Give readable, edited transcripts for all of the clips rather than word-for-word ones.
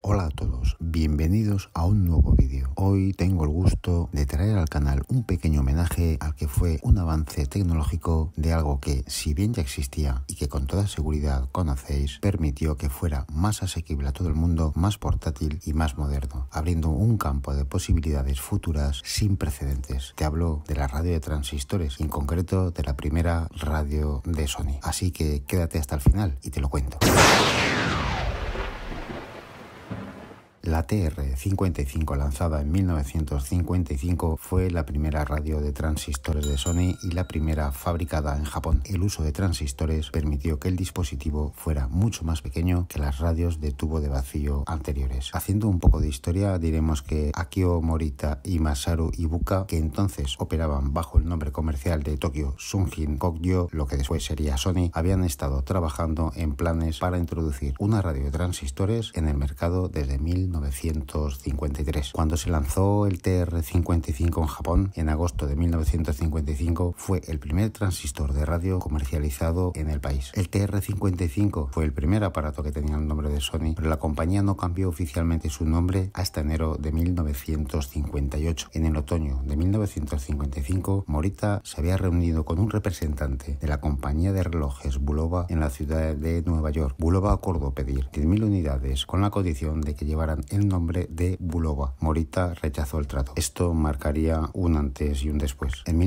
Hola a todos, bienvenidos a un nuevo vídeo. Hoy tengo el gusto de traer al canal un pequeño homenaje al que fue un avance tecnológico de algo que, si bien ya existía y que con toda seguridad conocéis, permitió que fuera más asequible a todo el mundo, más portátil y más moderno, abriendo un campo de posibilidades futuras sin precedentes. Te hablo de la radio de transistores, en concreto de la primera radio de Sony. Así que quédate hasta el final y te lo cuento. La TR-55, lanzada en 1955, fue la primera radio de transistores de Sony y la primera fabricada en Japón. El uso de transistores permitió que el dispositivo fuera mucho más pequeño que las radios de tubo de vacío anteriores. Haciendo un poco de historia, diremos que Akio Morita y Masaru Ibuka, que entonces operaban bajo el nombre comercial de Tokyo Sunjin Kogyo, lo que después sería Sony, habían estado trabajando en planes para introducir una radio de transistores en el mercado desde 1953. Cuando se lanzó el TR-55 en Japón en agosto de 1955, fue el primer transistor de radio comercializado en el país. El TR-55 fue el primer aparato que tenía el nombre de Sony, pero la compañía no cambió oficialmente su nombre hasta enero de 1958. En el otoño de 1955, Morita se había reunido con un representante de la compañía de relojes Bulova en la ciudad de Nueva York. Bulova acordó pedir 10.000 unidades con la condición de que llevaran el nombre de Bulova. Morita rechazó el trato. Esto marcaría un antes y un después. En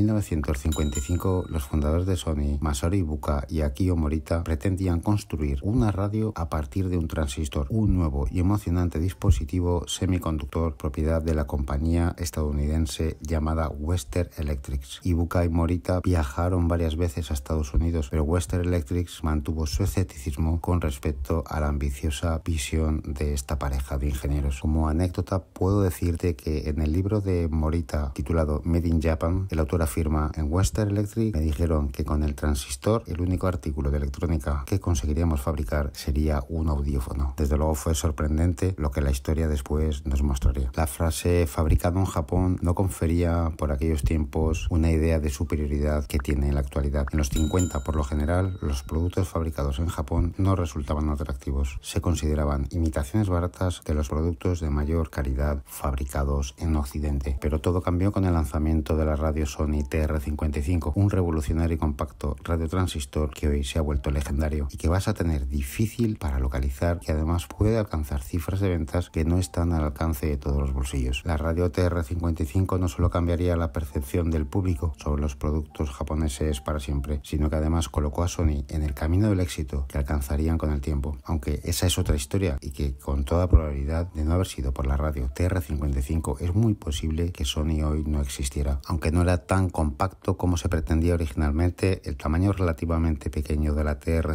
1955, los fundadores de Sony, Masaru Ibuka y Akio Morita, pretendían construir una radio a partir de un transistor, un nuevo y emocionante dispositivo semiconductor propiedad de la compañía estadounidense llamada Western Electric. Ibuka y Morita viajaron varias veces a Estados Unidos, pero Western Electric mantuvo su escepticismo con respecto a la ambiciosa visión de esta pareja de ingenieros. Como anécdota, puedo decirte que en el libro de Morita titulado Made in Japan, el autor afirma: en Western Electric me dijeron que con el transistor el único artículo de electrónica que conseguiríamos fabricar sería un audífono. Desde luego fue sorprendente lo que la historia después nos mostraría. La frase fabricado en Japón no confería por aquellos tiempos una idea de superioridad que tiene en la actualidad. En los 50, por lo general, los productos fabricados en Japón no resultaban atractivos. Se consideraban imitaciones baratas de los productos de mayor calidad fabricados en Occidente. Pero todo cambió con el lanzamiento de la radio Sony TR-55, un revolucionario y compacto radiotransistor que hoy se ha vuelto legendario y que vas a tener difícil para localizar, que además puede alcanzar cifras de ventas que no están al alcance de todos los bolsillos. La radio TR-55 no solo cambiaría la percepción del público sobre los productos japoneses para siempre, sino que además colocó a Sony en el camino del éxito que alcanzarían con el tiempo. Aunque esa es otra historia y que con toda probabilidad, de no haber sido por la radio TR-55, es muy posible que Sony hoy no existiera. Aunque no era tan compacto como se pretendía originalmente, el tamaño relativamente pequeño de la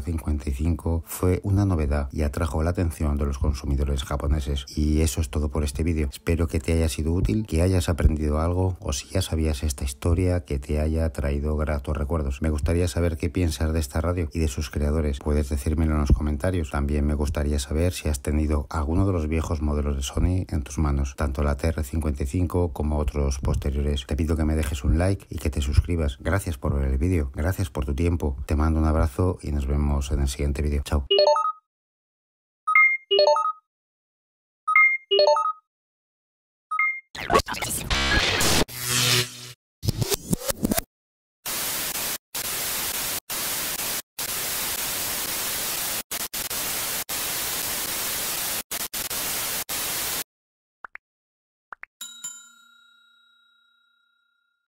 TR-55 fue una novedad y atrajo la atención de los consumidores japoneses. Y eso es todo por este vídeo. Espero que te haya sido útil, que hayas aprendido algo, o si ya sabías esta historia, que te haya traído gratos recuerdos. Me gustaría saber qué piensas de esta radio y de sus creadores. Puedes decírmelo en los comentarios. También me gustaría saber si has tenido alguno de los viejos modelos de Sony en tus manos, tanto la TR-55 como otros posteriores. Te pido que me dejes un like y que te suscribas. Gracias por ver el vídeo, gracias por tu tiempo. Te mando un abrazo y nos vemos en el siguiente vídeo. Chao.